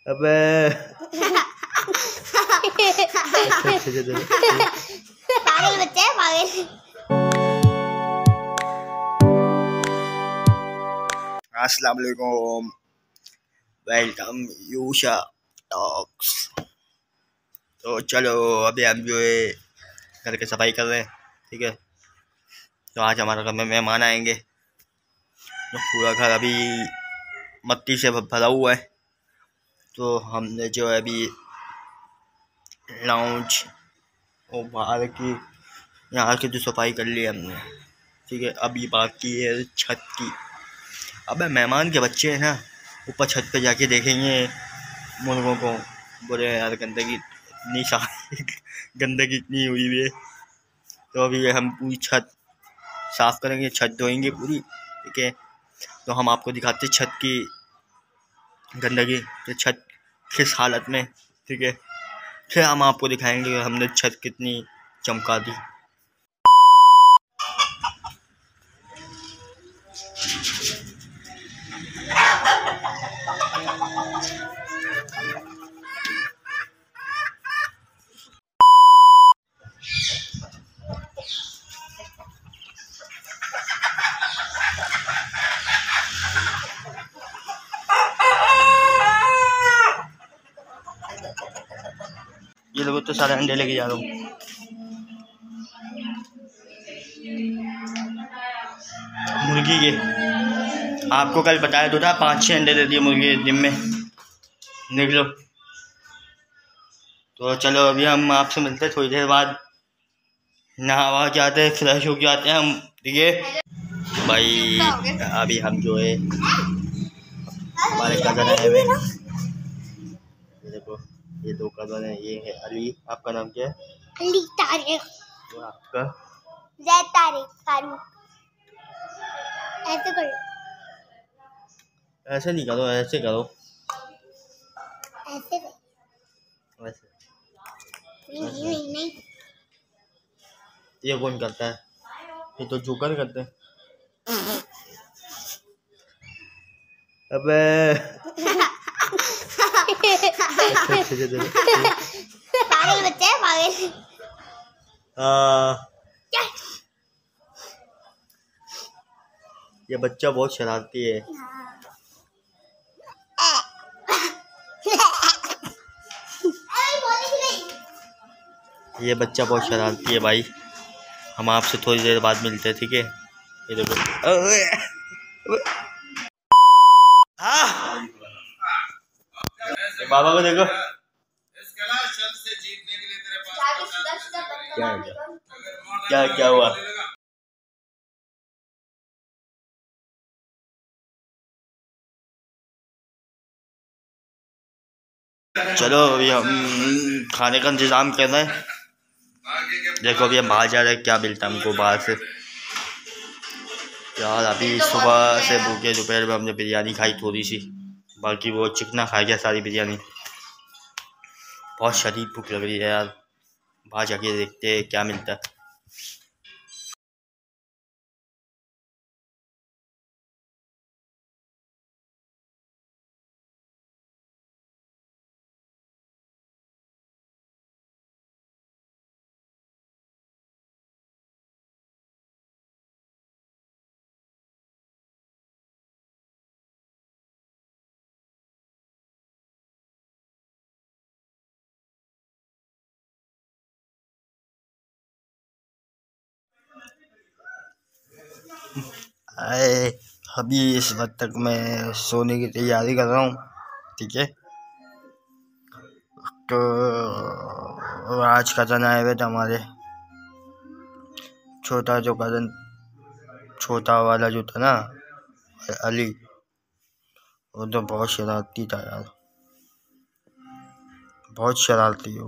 अबे पागल बच्चे हैं, पागल। अस्सलाम वालेकुम, वेलकम यूशा टॉक्स। तो चलो अभी हम जो है घर की सफाई कर रहे हैं, ठीक है। तो आज हमारे घर में मेहमान आएंगे, तो पूरा घर अभी मट्टी से भरा हुआ है। तो हमने जो है अभी लाउंज और बाहर की यहाँ की जो सफाई कर ली हमने, ठीक है। अभी बाकी है छत की। अबे मेहमान के बच्चे हैं ना, ऊपर छत पे जाके देखेंगे मुर्गों को, बोले यार गंदगी इतनी सारी गंदगी इतनी हुई हुई है। तो अभी हम पूरी छत साफ़ करेंगे, छत धोएंगे पूरी, ठीक है। तो हम आपको दिखाते छत की गंदगी, तो छत किस हालत में, ठीक है। फिर हम आपको दिखाएंगे कि हमने छत कितनी चमका दी। ये लोग तो सारे अंडे लेके जा रहा हूँ। मुर्गी के आपको कल बताया तो था, 5-6 अंडे दे दिए मुर्गी दिन में, देख लो। तो चलो अभी हम आपसे मिलते हैं थोड़ी देर बाद, नहा के आते हैं, फ्रेश होके आते हैं हम, ठीक है भाई। अभी हम जो है हमारे कज़न आए हुए, ये देखो, ये 2 कज़न है। ये है अली, आपका नाम क्या है? अली तारिक। तो आपका? जैद तारिक फारूक। ऐसे करो, ऐसे नहीं करो, ऐसे करो, ऐसे करो। वैसे नहीं। ये कौन करता है? ये तो जोकर करते हैं। अबे पागल बच्चे हैं, पागल। ये बच्चा बहुत शरारती है। ये बच्चा बहुत शरारती है भाई। हम आपसे थोड़ी देर बाद मिलते हैं, ठीक है। ये देखो, बाबा को देखो, क्या क्या हुआ। चलो अभी हम खाने का इंतज़ाम कर रहे हैं। देखो अभी हम बाहर जा रहे हैं, क्या मिलता है हमको बाहर से। यार अभी सुबह से भूखे, दोपहर में हमने बिरयानी खाई थोड़ी सी, बाकी वो चिकना खा गया सारी बिरयानी। बहुत शदीद भूख लग रही है यार, बाहर जाके देखते हैं क्या मिलता है। अरे अभी इस वक्त तक मैं सोने की तैयारी कर रहा हूँ, ठीक है। तो आज कज़न आए हुए थे हमारे, छोटा वाला जो था ना, अली, वो तो बहुत शरारती था यार, बहुत शरारती है वो।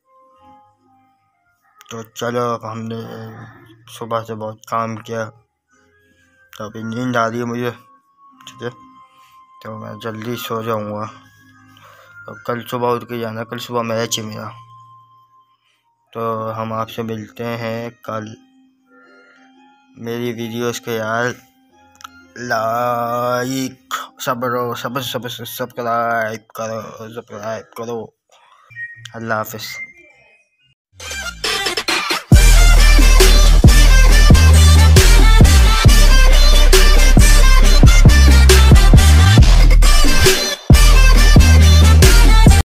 तो चलो अब हमने सुबह से बहुत काम किया, तो अभी नींद आ रही है मुझे, ठीक है। तो मैं जल्दी सो जाऊँगा। अब कल सुबह उठ के जाना, कल सुबह मैच है मेरा। तो हम आपसे मिलते हैं कल। मेरी वीडियोस के यार लाइक सब्सक्राइब करो। अल्लाह हाफिज़।